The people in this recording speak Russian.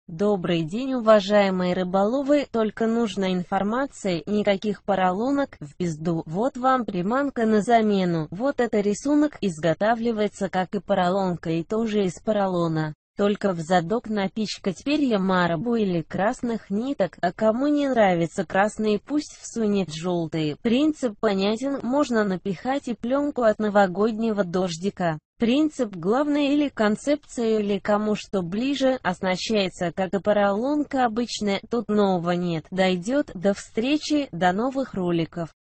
Добрый день, уважаемые рыболовы, только нужна информация, никаких поролонок, в пизду. Вот вам приманка на замену. Вот это рисунок, изготавливается как и поролонка, и тоже из поролона. Только в задок напичкать перья марабу или красных ниток, а кому не нравится красные, пусть всунет желтые. Принцип понятен, можно напихать и пленку от новогоднего дождика. Принцип главный или концепция, или кому что ближе, оснащается как и поролонка обычная, тут нового нет. Дойдет, до встречи, до новых роликов.